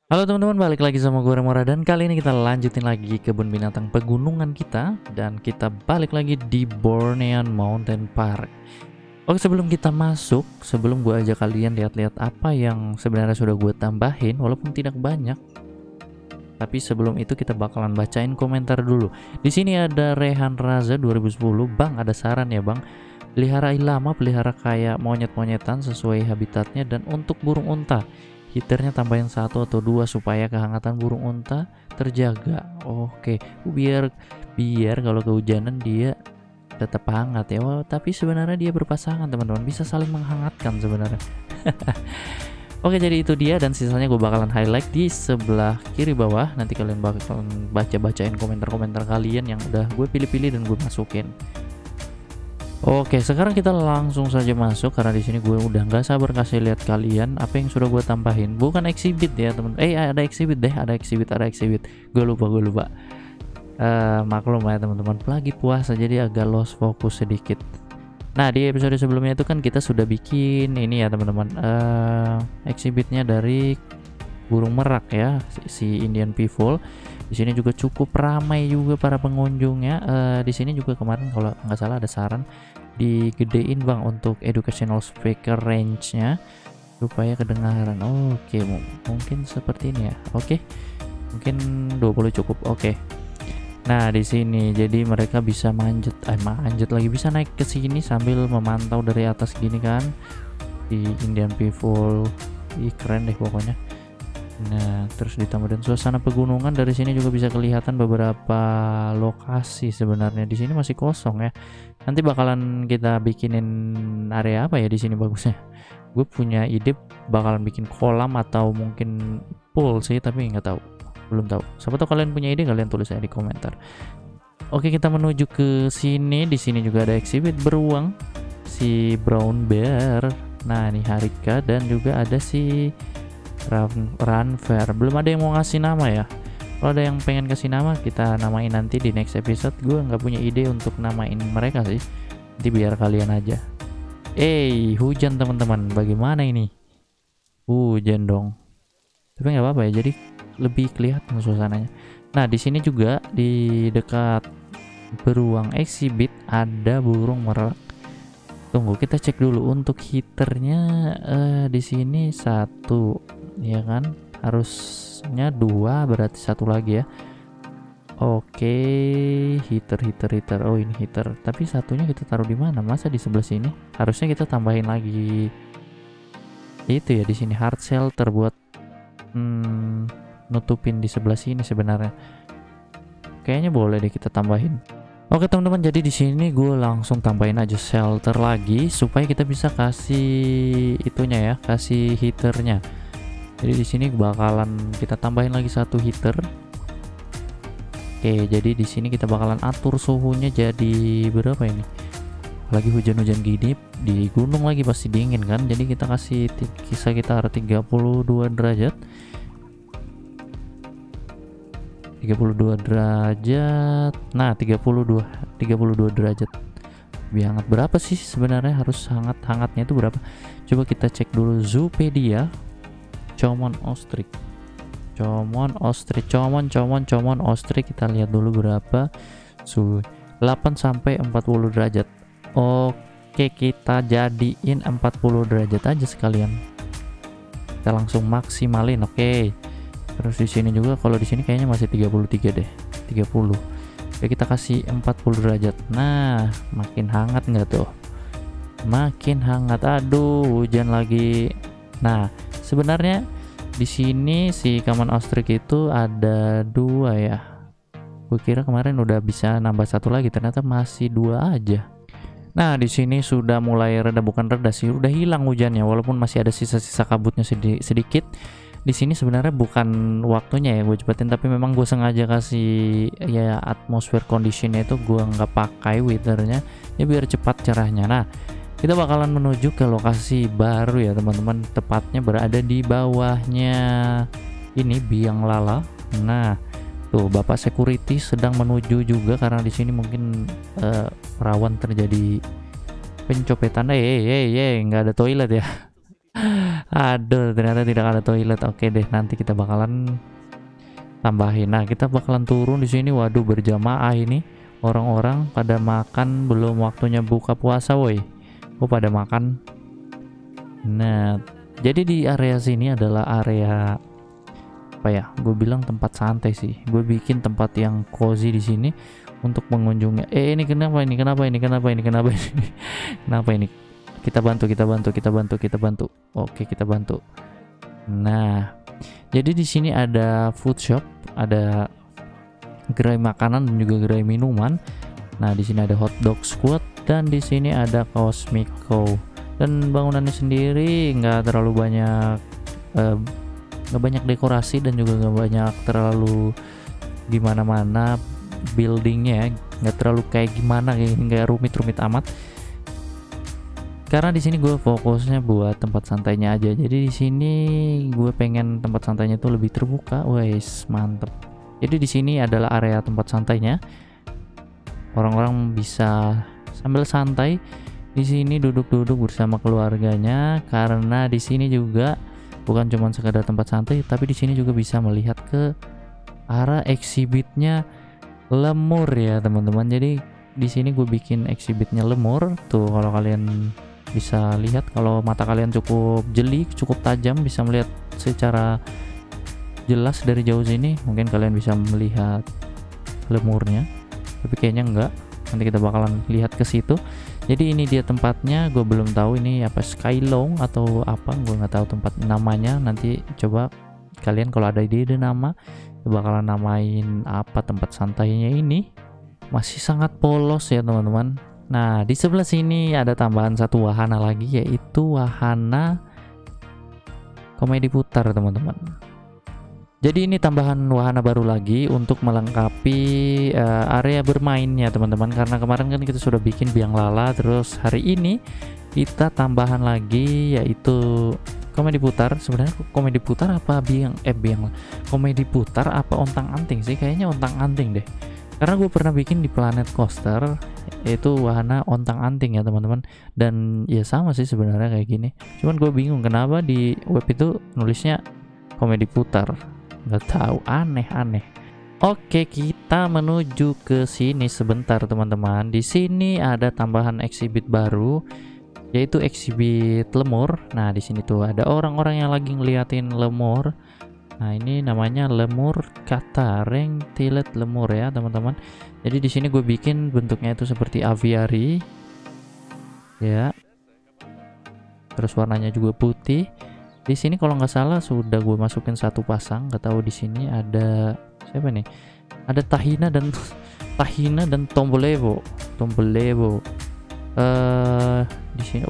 Halo teman-teman, balik lagi sama gue Remora dan kali ini kita lanjutin lagi kebun binatang pegunungan kita dan kita balik lagi di Bornean Mountain Park. Oke, sebelum kita masuk, sebelum gue ajak kalian lihat-lihat apa yang sebenarnya sudah gue tambahin walaupun tidak banyak. Tapi sebelum itu kita bakalan bacain komentar dulu. Di sini ada Rehan Raza 2010, "Bang, ada saran ya, Bang. Pelihara lama, pelihara kayak monyet-monyetan sesuai habitatnya dan untuk burung unta. Heaternya tambahin 1 atau 2 supaya kehangatan burung unta terjaga." Oke, biar kalau kehujanan dia tetap hangat ya. Wah, tapi sebenarnya dia berpasangan teman-teman, bisa saling menghangatkan sebenarnya. Oke, jadi itu dia dan sisanya gue bakalan highlight di sebelah kiri bawah. Nanti kalian bakalan baca-bacain komentar-komentar kalian yang udah gue pilih-pilih dan gue masukin. Oke, sekarang kita langsung saja masuk karena di sini gue udah nggak sabar kasih lihat kalian apa yang sudah gue tambahin. Bukan exhibit ya teman. Ada exhibit deh, ada exhibit. Gue lupa. Maklum ya teman-teman, lagi puasa jadi agak lost fokus sedikit. Nah, di episode sebelumnya itu kan kita sudah bikin ini ya teman-teman, exhibitnya dari burung merak ya, si Indian Peafowl. Di sini juga cukup ramai juga para pengunjungnya. Di sini juga kemarin kalau nggak salah ada saran digedein Bang untuk educational speaker range-nya supaya kedengaran. Oke, mungkin seperti ini ya. Oke. Mungkin 20 cukup. Oke. Nah, di sini jadi mereka bisa manjat lagi, bisa naik ke sini sambil memantau dari atas gini kan. Di Indian Peafowl. Keren deh pokoknya. Nah, terus ditambah dengan suasana pegunungan, dari sini juga bisa kelihatan beberapa lokasi sebenarnya. Di sini masih kosong ya. Nanti bakalan kita bikinin area apa ya di sini bagusnya. Gue punya ide bakalan bikin kolam atau mungkin pool sih, tapi nggak tahu. Belum tahu. Siapa tahu kalian punya ide, kalian tulis aja di komentar. Oke, kita menuju ke sini. Di sini juga ada exhibit beruang si brown bear. Nah, ini Harika dan juga ada si Ranfair. Belum ada yang mau ngasih nama ya. Kalau ada yang pengen kasih nama, kita namain nanti di next episode. Gue nggak punya ide untuk namain mereka sih. Nanti biar kalian aja. Hujan teman-teman. Bagaimana ini? Hujan dong. Tapi nggak apa-apa ya. Jadi lebih kelihatan suasananya. Nah, di sini juga di dekat beruang exhibit ada burung merak. Tunggu, kita cek dulu untuk heaternya. Di sini 1, ya kan? Harusnya 2, berarti 1 lagi ya. Oke, heater. Oh, ini heater. Tapi satunya kita taruh di mana? Masa di sebelah sini? Harusnya kita tambahin lagi. Itu ya di sini hard shelter buat nutupin di sebelah sini sebenarnya. Kayaknya boleh deh kita tambahin. Oke teman-teman, jadi di sini gue langsung tambahin aja shelter lagi supaya kita bisa kasih itunya ya, kasih heaternya. Jadi di sini bakalan kita tambahin lagi 1 heater. Oke, jadi di sini kita bakalan atur suhunya jadi berapa ini? Lagi hujan-hujan gini di gunung lagi pasti dingin kan. Jadi kita kasih sekitar 32 derajat. 32 derajat. Nah, 32 derajat. Lebih hangat berapa sih sebenarnya? Harus hangat-hangatnya itu berapa? Coba kita cek dulu Zoopedia. Common ostrich. Kita lihat dulu berapa suhu. 8 sampai 40 derajat. Oke, kita jadiin 40 derajat aja sekalian. Kita langsung maksimalin. Oke. Terus di sini juga, kalau di sini kayaknya masih 33 deh. 30. Oke, kita kasih 40 derajat. Nah, makin hangat nggak tuh? Makin hangat. Aduh, hujan lagi. Nah, sebenarnya di sini si common ostrich itu ada 2 ya. Gue kira kemarin udah bisa nambah 1 lagi, ternyata masih 2 aja. Nah, di sini sudah mulai reda, bukan reda sih, udah hilang hujannya walaupun masih ada sisa-sisa kabutnya sedikit. Di sini sebenarnya bukan waktunya ya gue cepetin, tapi memang gue sengaja kasih ya atmosphere conditionnya itu gue nggak pakai weathernya ya biar cepat cerahnya. Nah, kita bakalan menuju ke lokasi baru ya teman-teman, tepatnya berada di bawahnya ini biang lala. Nah, tuh bapak security sedang menuju juga karena di sini mungkin rawan terjadi pencopetan. Nggak ada toilet ya. Aduh, ternyata tidak ada toilet. Oke deh, nanti kita bakalan tambahin. Nah, kita bakalan turun di sini. Waduh, berjamaah ini. Orang-orang pada makan, belum waktunya buka puasa, woi. Oh, pada makan. Nah, jadi di area sini adalah area apa ya? Gue bilang tempat santai sih. Gue bikin tempat yang cozy di sini untuk pengunjungnya. Ini kenapa ini? Kenapa ini? Kenapa ini? Kenapa ini? Kenapa ini? Kita bantu. Oke, kita bantu. Nah, jadi di sini ada food shop, ada gerai makanan dan juga gerai minuman. Nah, di sini ada hot dog squad dan di sini ada Cosmico. Dan bangunannya sendiri nggak terlalu banyak, nggak banyak dekorasi dan juga nggak banyak terlalu gimana-mana buildingnya, nggak terlalu kayak gimana, nggak rumit-rumit amat. Karena di sini gue fokusnya buat tempat santainya aja. Jadi di sini gue pengen tempat santainya tuh lebih terbuka. Wes, mantep. Jadi di sini adalah area tempat santainya. Orang-orang bisa sambil santai di sini, duduk-duduk bersama keluarganya. Karena di sini juga bukan cuma sekadar tempat santai, tapi di sini juga bisa melihat ke arah eksibitnya lemur ya, teman-teman. Jadi di sini gue bikin eksibitnya lemur. Tuh, kalau kalian bisa lihat, kalau mata kalian cukup jeli, cukup tajam, bisa melihat secara jelas dari jauh sini. Mungkin kalian bisa melihat lemurnya, tapi kayaknya enggak. Nanti kita bakalan lihat ke situ. Jadi ini dia tempatnya. Gue belum tahu ini apa, Skylong atau apa, gue nggak tahu tempat namanya. Nanti coba kalian kalau ada ide nama, bakalan namain apa tempat santainya ini. Masih sangat polos ya, teman-teman. Nah, di sebelah sini ada tambahan satu wahana lagi, yaitu wahana komedi putar, teman-teman. Jadi ini tambahan wahana baru lagi untuk melengkapi area bermainnya, teman-teman. Karena kemarin kan kita sudah bikin biang lala, terus hari ini kita tambahan lagi yaitu komedi putar. Sebenarnya komedi putar apa komedi putar apa ontang-anting sih? Kayaknya ontang-anting deh. Karena gue pernah bikin di Planet Coaster, yaitu wahana ontang-anting ya, teman-teman. Dan ya sama sih sebenarnya kayak gini. Cuman gue bingung kenapa di web itu nulisnya komedi putar. Nggak tahu, aneh-aneh. Oke, kita menuju ke sini sebentar, teman-teman. Di sini ada tambahan eksibit baru, yaitu eksibit lemur. Nah, di sini tuh ada orang-orang yang lagi ngeliatin lemur. Nah, ini namanya lemur katareng tilet lemur ya, teman-teman. Jadi di sini gue bikin bentuknya itu seperti aviary. Ya. Terus warnanya juga putih. Di sini kalau nggak salah sudah gue masukin satu pasang. Nggak tahu di sini ada siapa nih? Ada Tahina dan Tombolevo. Di sini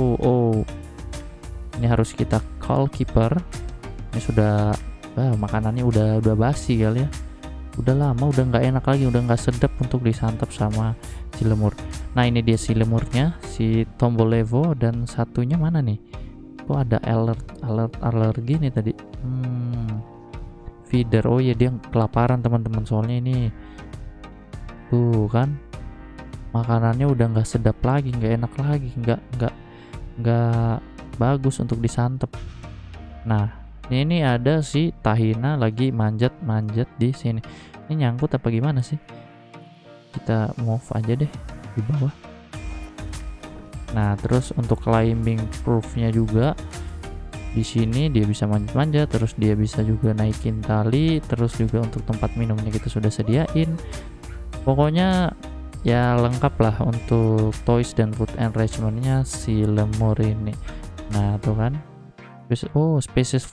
ini harus kita call keeper. Ini sudah makanannya udah basi kali ya, udah lama, udah nggak enak lagi, udah nggak sedap untuk disantap sama si lemur. Nah, ini dia si lemurnya, si Tombolevo, dan satunya mana nih? Kok ada alergi nih tadi? Feeder. Oh ya, dia kelaparan, teman-teman. Soalnya ini tuh kan makanannya udah nggak sedap lagi, nggak enak lagi, nggak bagus untuk disantap. Nah, ini ada si Tahina lagi manjat di sini. Ini nyangkut apa gimana sih? Kita move aja deh di bawah. Nah, terus untuk climbing proofnya juga di sini dia bisa manjat-manjat, terus dia bisa juga naikin tali, terus juga untuk tempat minumnya kita sudah sediain. Pokoknya ya lengkap lah untuk toys dan food enrichment-nya si lemur ini. Nah, tuh kan. Species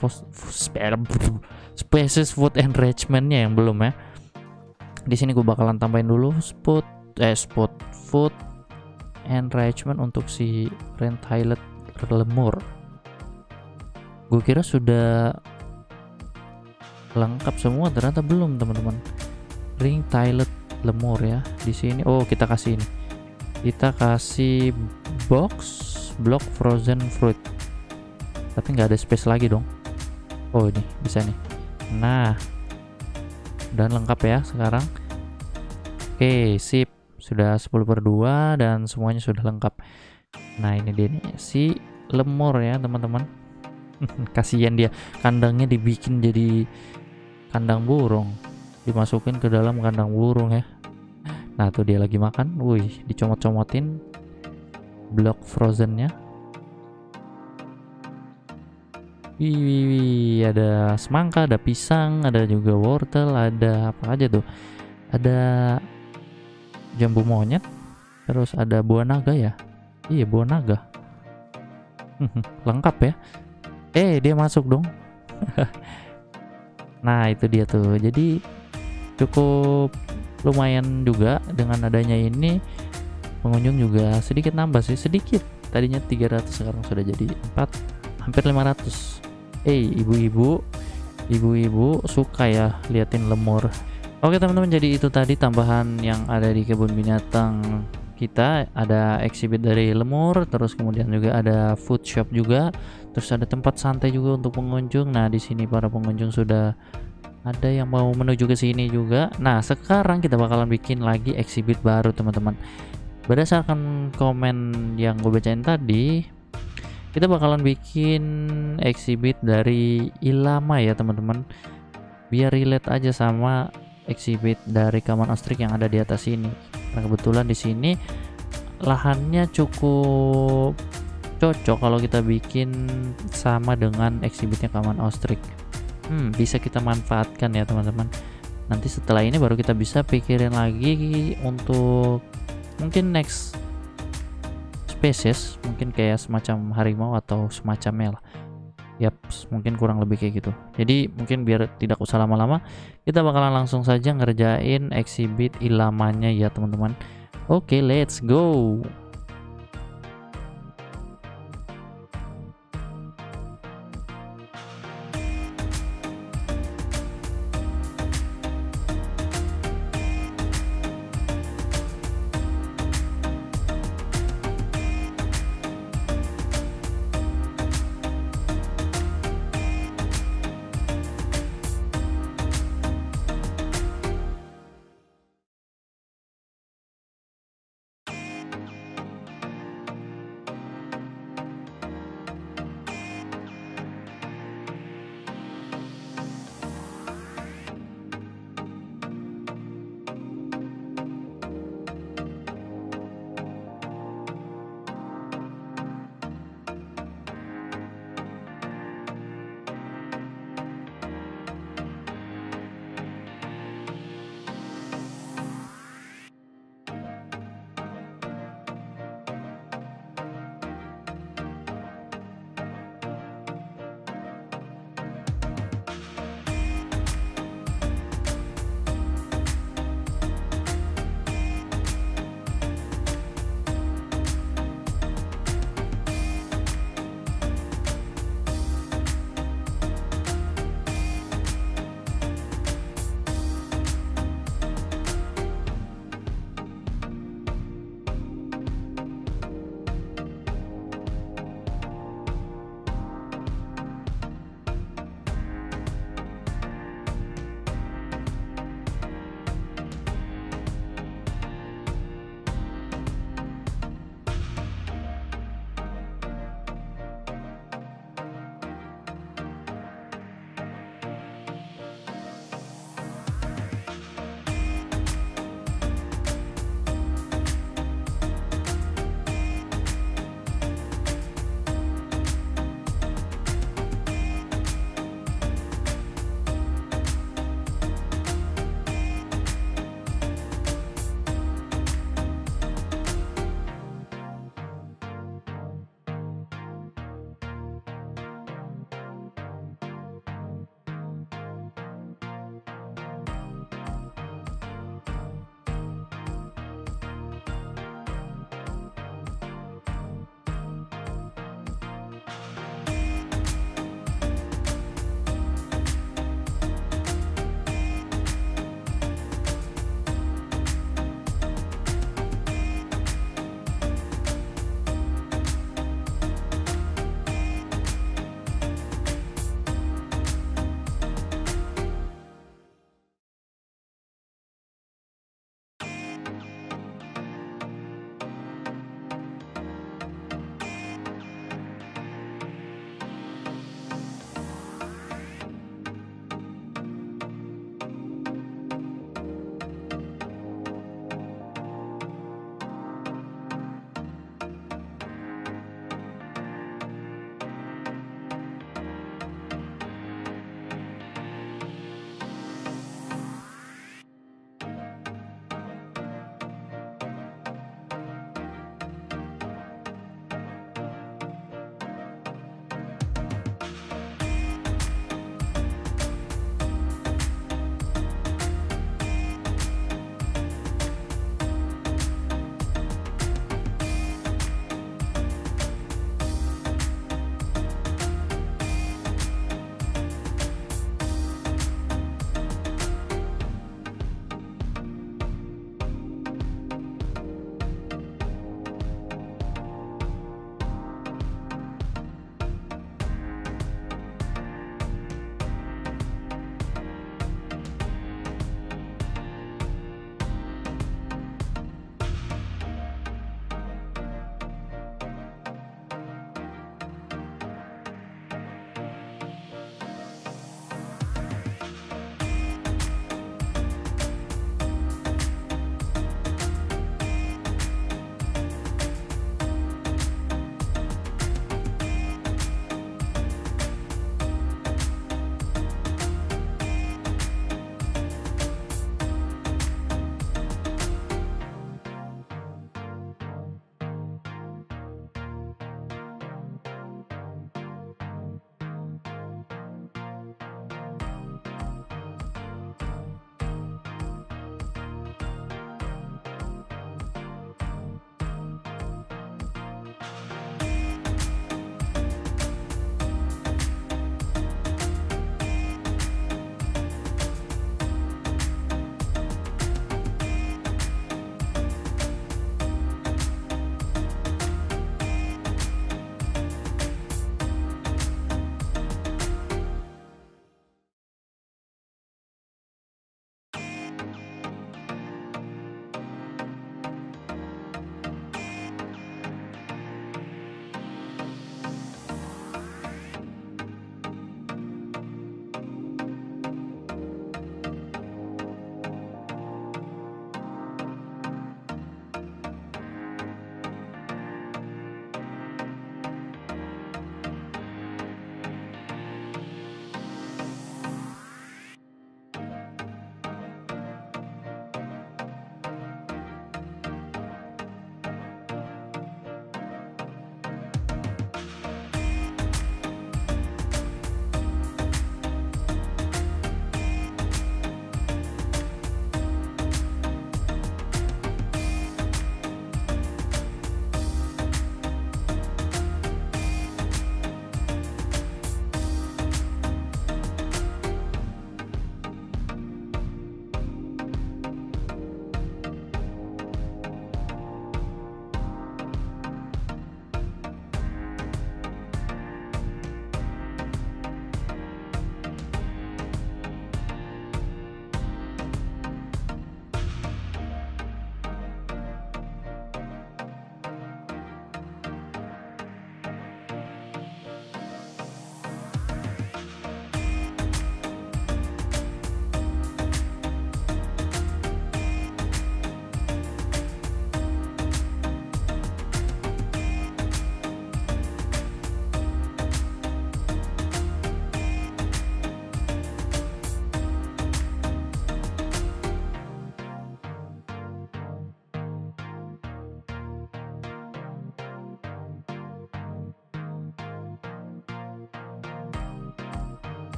food enrichment-nya yang belum ya. Di sini gue bakalan tambahin dulu spot food enrichment untuk si red-tailed lemur. Gue kira sudah lengkap semua, ternyata belum, teman-teman. Ring-tailed lemur ya. Di sini kita kasih ini. Kita kasih block frozen fruit. Tapi nggak ada space lagi dong. Ini bisa nih. Nah, dan lengkap ya sekarang. Oke, sip. Sudah 10/2 dan semuanya sudah lengkap. Nah, ini dia nih si lemur ya, teman-teman. Kasihan dia, kandangnya dibikin jadi kandang burung, dimasukin ke dalam kandang burung ya. Nah tuh dia lagi makan, wih, dicomot-comotin blok frozennya. Wih, ada semangka, ada pisang, ada juga wortel, ada apa aja tuh, ada jambu monyet, terus ada buah naga ya. Iya, buah naga. Lengkap ya. Dia masuk dong. Nah itu dia tuh, jadi cukup lumayan juga dengan adanya ini. Pengunjung juga sedikit nambah sih, sedikit, tadinya 300 sekarang sudah jadi 4, hampir 500. Ibu-ibu suka ya liatin lemur. Oke teman-teman, jadi itu tadi tambahan yang ada di kebun binatang kita. Ada exhibit dari lemur, terus kemudian juga ada food shop juga, terus ada tempat santai juga untuk pengunjung. Nah di sini para pengunjung sudah ada yang mau menuju ke sini juga. Nah sekarang kita bakalan bikin lagi exhibit baru teman-teman. Berdasarkan komen yang gue bacain tadi, kita bakalan bikin exhibit dari Ilama ya teman-teman, biar relate aja sama exhibit dari Kaman Ostrich yang ada di atas ini. Nah kebetulan di sini lahannya cukup cocok kalau kita bikin sama dengan exhibitnya Kaman Ostrich. Bisa kita manfaatkan ya teman-teman. Nanti setelah ini baru kita bisa pikirin lagi untuk mungkin next spesies, mungkin kayak semacam harimau atau semacamnya lah. Yap, mungkin kurang lebih kayak gitu. Jadi mungkin biar tidak usah lama-lama, kita bakalan langsung saja ngerjain exhibit ilamanya ya teman-teman. Oke, let's go.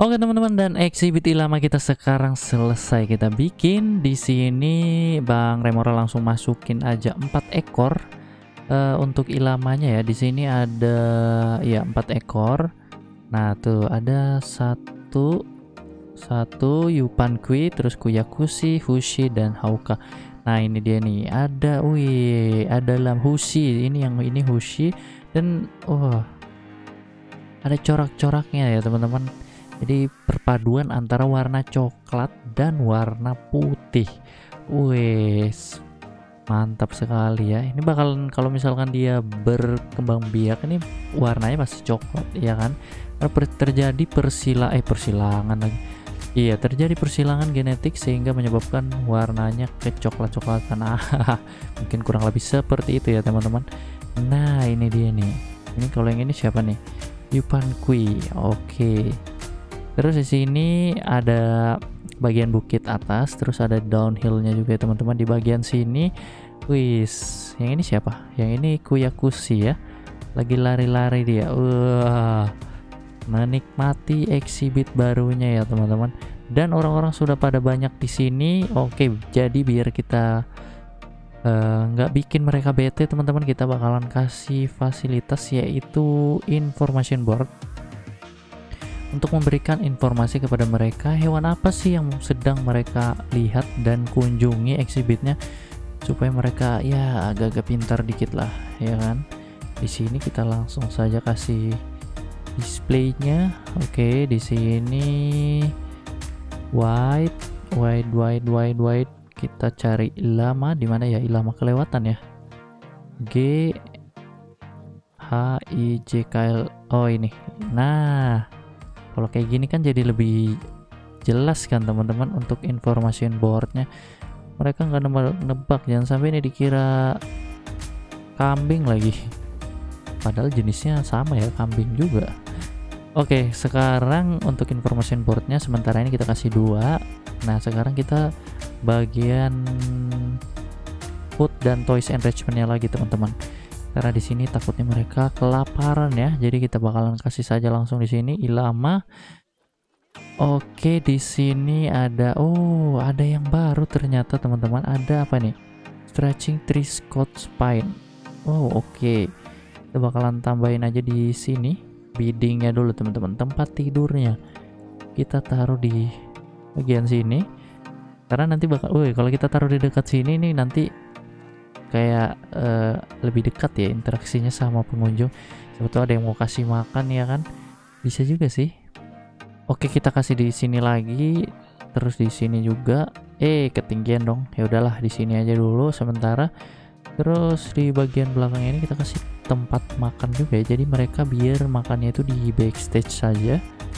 Oke teman-teman, dan exhibit ilama kita sekarang selesai kita bikin. Di sini Bang Remora langsung masukin aja 4 ekor untuk ilamanya ya. Di sini ada ya 4 ekor. Nah tuh ada satu Yupankui, terus Kuyakushi, Fushi, dan Hauka. Nah ini dia nih, ada ada dalam Fushi ini, yang ini Fushi, dan ada corak-coraknya ya teman-teman. Jadi perpaduan antara warna coklat dan warna putih. Wes, mantap sekali ya. Ini bakalan kalau misalkan dia berkembang biak ini warnanya pasti coklat ya kan. Terjadi persilangan lagi. Iya, terjadi persilangan genetik sehingga menyebabkan warnanya kecoklat-coklatan. Mungkin kurang lebih seperti itu ya teman-teman. Nah, ini dia nih. Ini kalau yang ini siapa nih? Yupankui. Oke. Terus di sini ada bagian bukit atas, terus ada downhillnya juga ya teman-teman di bagian sini. Wis, yang ini siapa? Yang ini Kuyakushi ya. Lagi lari-lari dia. Menikmati exhibit barunya ya teman-teman. Dan orang-orang sudah pada banyak di sini. Oke, jadi biar kita nggak bikin mereka bete teman-teman, kita bakalan kasih fasilitas yaitu information board untuk memberikan informasi kepada mereka hewan apa sih yang sedang mereka lihat dan kunjungi exhibitnya, supaya mereka ya agak-agak pintar dikit lah ya kan. Di sini kita langsung saja kasih displaynya. Oke, di sini white. Kita cari ilama di mana ya? Ilama kelewatan ya. G H I J K L. Oh ini. Nah, kalau kayak gini kan jadi lebih jelas kan teman-teman untuk information boardnya. Mereka nggak nebak, jangan sampai ini dikira kambing lagi. Padahal jenisnya sama ya, kambing juga. Oke, sekarang untuk information boardnya sementara ini kita kasih 2. Nah sekarang kita bagian food dan toys enrichmentnya lagi teman-teman. Karena di sini takutnya mereka kelaparan ya, jadi kita bakalan kasih saja langsung di sini ilama. Oke, di sini ada ada yang baru ternyata teman-teman. Ada apa nih? Stretching tree Scott spine. Oke. Kita bakalan tambahin aja di sini biddingnya dulu teman-teman. Tempat tidurnya kita taruh di bagian sini. Karena nanti kalau kita taruh di dekat sini nih nanti kayak lebih dekat ya interaksinya sama pengunjung. Sebetulnya ada yang mau kasih makan ya kan, bisa juga sih. Oke, kita kasih di sini lagi, terus di sini juga. Ketinggian dong. Ya udahlah di sini aja dulu sementara. Terus di bagian belakang ini kita kasih tempat makan juga ya. Jadi mereka biar makannya itu di backstage saja.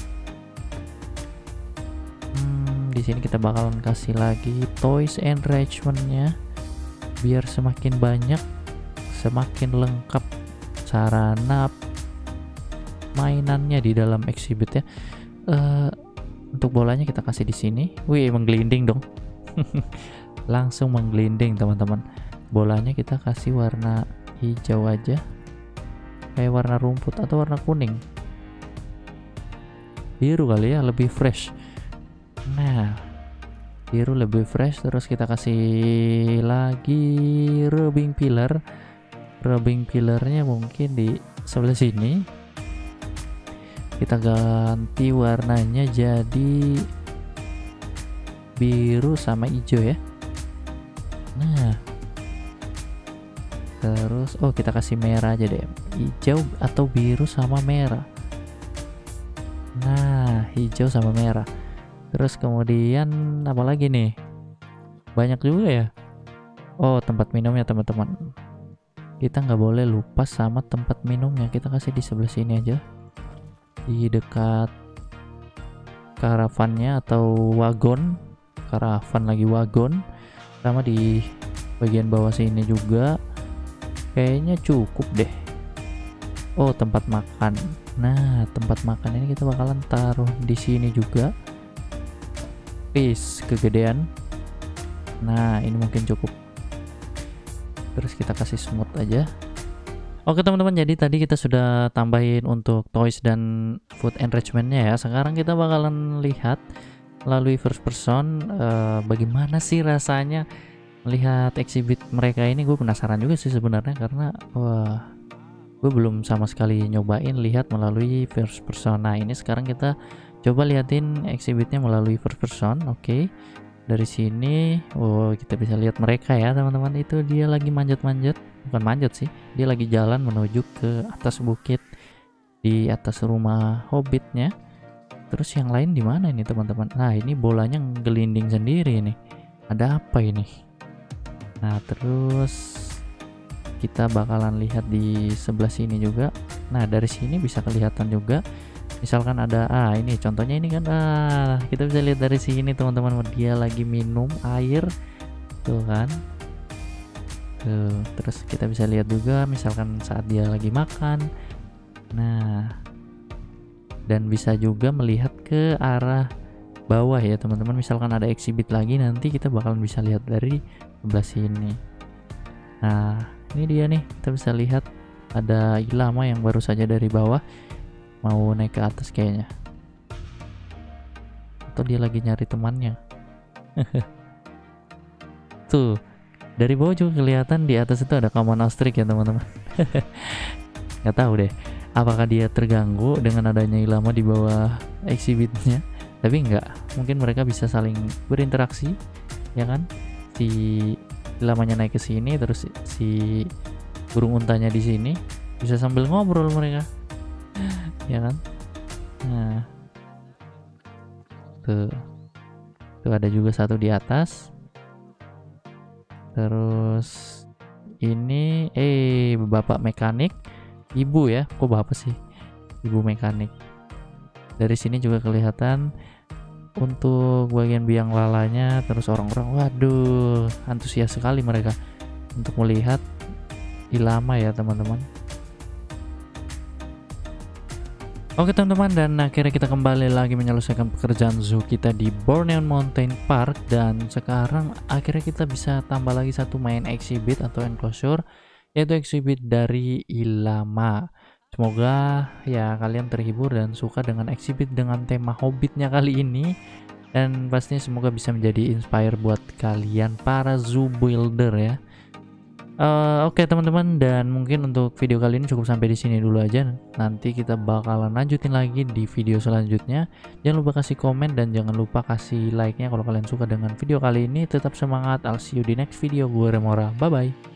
Di sini kita bakalan kasih lagi toys enrichmentnya. Biar semakin banyak, semakin lengkap sarana mainannya di dalam exhibit ya. Untuk bolanya kita kasih di sini. Wih, menggelinding dong. Langsung menggelinding teman-teman. Bolanya kita kasih warna hijau aja, kayak warna rumput atau warna kuning. Biru kali ya, lebih fresh. Nah, biru lebih fresh. Terus kita kasih lagi rubbing pillar. Rubbing pillarnya mungkin di sebelah sini. Kita ganti warnanya jadi biru sama hijau ya. Nah, terus kita kasih merah aja deh, hijau atau biru sama merah. Nah, hijau sama merah. Terus kemudian apa lagi nih? Banyak juga ya. Tempat minumnya teman-teman. Kita nggak boleh lupa sama tempat minumnya. Kita kasih di sebelah sini aja, di dekat karavannya atau wagon. Karavan lagi wagon. Sama di bagian bawah sini juga. Kayaknya cukup deh. Tempat makan. Nah, tempat makan ini kita bakalan taruh di sini juga. Kegedean. Nah, ini mungkin cukup. Terus kita kasih smooth aja. Oke teman-teman, jadi tadi kita sudah tambahin untuk toys dan food enrichmentnya ya. Sekarang kita bakalan lihat melalui first person bagaimana sih rasanya melihat exhibit mereka ini. Gue penasaran juga sih sebenarnya, karena wah, gue belum sama sekali nyobain lihat melalui first person. Nah ini sekarang kita coba liatin exhibitnya melalui first person. Oke, dari sini kita bisa lihat mereka ya teman-teman. Itu dia lagi manjat-manjat, bukan manjat sih, dia lagi jalan menuju ke atas bukit di atas rumah hobbitnya. Terus yang lain di mana ini teman-teman? Nah ini bolanya gelinding sendiri nih, ada apa ini? Nah terus kita bakalan lihat di sebelah sini juga. Nah dari sini bisa kelihatan juga, misalkan ada ini contohnya ini kan, kita bisa lihat dari sini teman-teman, dia lagi minum air tuh kan. Tuh, terus kita bisa lihat juga misalkan saat dia lagi makan. Nah dan bisa juga melihat ke arah bawah ya teman-teman, misalkan ada exhibit lagi nanti kita bakalan bisa lihat dari sebelah sini. Nah ini dia nih, kita bisa lihat ada Ilama yang baru saja dari bawah mau naik ke atas kayaknya, atau dia lagi nyari temannya. Tuh dari bawah juga kelihatan di atas itu ada Common Ostrich ya teman-teman. Nggak tahu deh apakah dia terganggu dengan adanya Ilama di bawah exhibitnya, tapi enggak, mungkin mereka bisa saling berinteraksi ya kan. Si Ilamanya naik ke sini, terus si burung untanya di sini, bisa sambil ngobrol mereka. Ya kan. Nah tuh ada juga satu di atas. Terus ini bapak mekanik, ibu ya, kok bapak sih, ibu mekanik. Dari sini juga kelihatan untuk bagian biang lalanya. Terus orang-orang, waduh, antusias sekali mereka untuk melihat Ilama ya teman-teman. Oke teman-teman, dan akhirnya kita kembali lagi menyelesaikan pekerjaan zoo kita di Borneon Mountain Park. Dan sekarang akhirnya kita bisa tambah lagi satu main exhibit atau enclosure, yaitu exhibit dari Ilama. Semoga ya kalian terhibur dan suka dengan exhibit dengan tema hobbitnya kali ini, dan pastinya semoga bisa menjadi inspire buat kalian para zoo builder ya. Oke teman-teman, dan mungkin untuk video kali ini cukup sampai di sini dulu aja. Nanti kita bakalan lanjutin lagi di video selanjutnya. Jangan lupa kasih komen dan jangan lupa kasih like-nya kalau kalian suka dengan video kali ini. Tetap semangat, I'll see you di next video. Gue Remora, bye bye.